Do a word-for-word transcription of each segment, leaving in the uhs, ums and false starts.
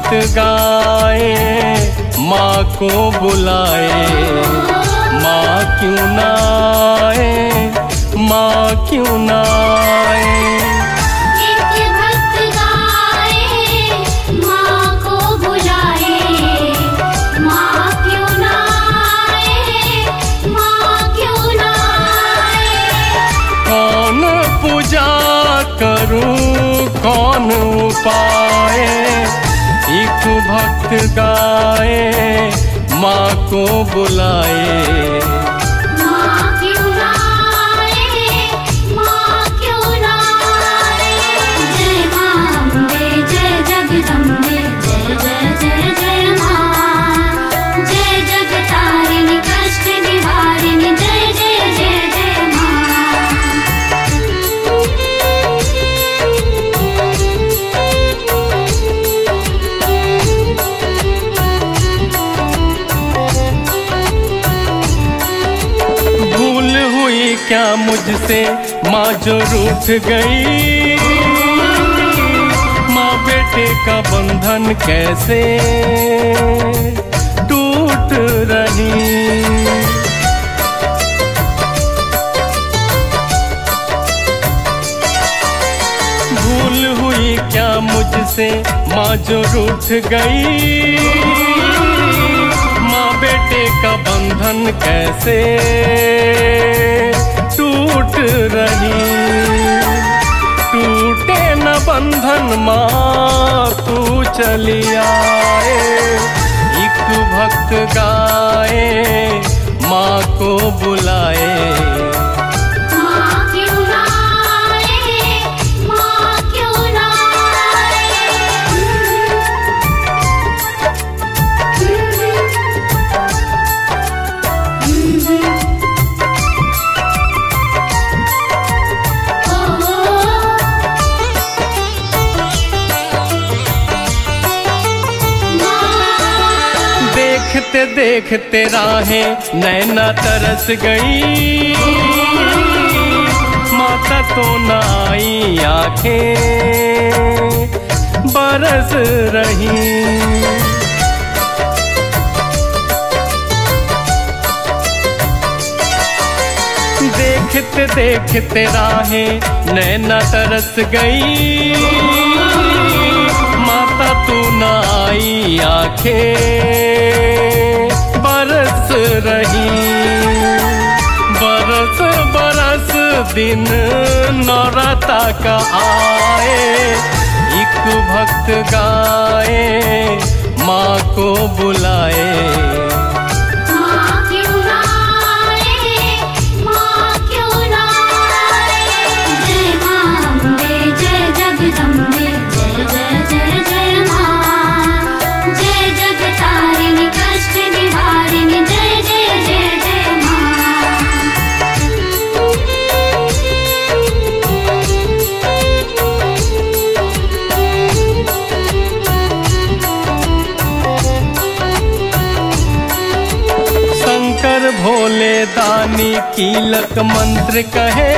भक्त गाए माँ को बुलाए, माँ क्यों ना आए, माँ क्यों ना आए। एक भक्त गाए माँ को बुलाए, माँ क्यों ना आए, माँ क्यों ना आए। कौन पूजा करूं कौन उपाय, एक भक्त गाए माँ को बुलाए, माँ क्यों ना आए, माँ क्यों ना आए। जय माँ अम्बे जय जगदम्बे, जय जय जय जय माँ। जय जगतारिणी कष्ट निवारिणी, जय जय जय जय माँ। भूल हुई क्या मुझसे माँ जो रूठ गई, माँ बेटे का बंधन कैसे टूट रही। भूल हुई क्या मुझसे माँ जो रूठ गई, माँ बेटे का बंधन कैसे टूट रही। टूटे न बंधन माँ तू चली आए, एक भक्त गाए माँ को बुलाए, माँ क्यों ना आए, माँ क्यों ना देखते देखते राहें नैना तरस गई, माता तो न आई आंखें बरस रही। देखते देखते राहें नैना तरस गई, माता तू न आई आंखें बरस रही। बरस बरस दिन नौराता का आए, एक भक्त गाए माँ को बुलाए, माँ क्यों ना आए, माँ क्यों ना आए। जय माँ अम्बे जय जगदम्बे, जय जय जय जय माँ। जय जगतारिणी कष्ट निवारिणी, जय जय जय जय माँ। शंकर भोले दानी कीलक मंत्र कहे,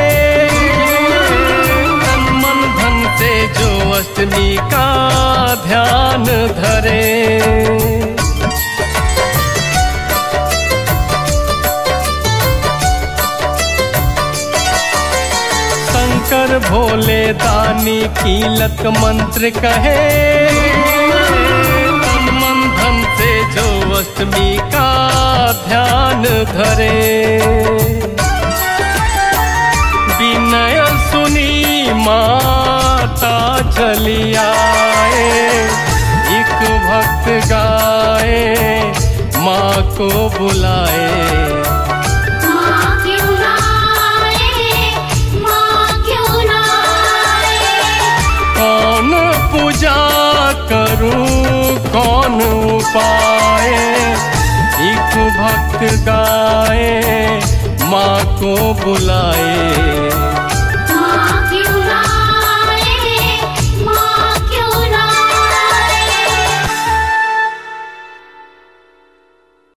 तन मन धन से जो अष्टमी का ध्यान धरे। शंकर भोले दानी कीलक मंत्र कहे, तन मन धन से जो अष्टमी का ध्यान धरे। विनय सुनी माता चली आए, एक भक्त गाए माँ को बुलाए, माँ क्यों ना आए, माँ क्यों ना आए। कौन पूजा करूं कौन उपाय, एक भक्त गाए माँ को बुलाए।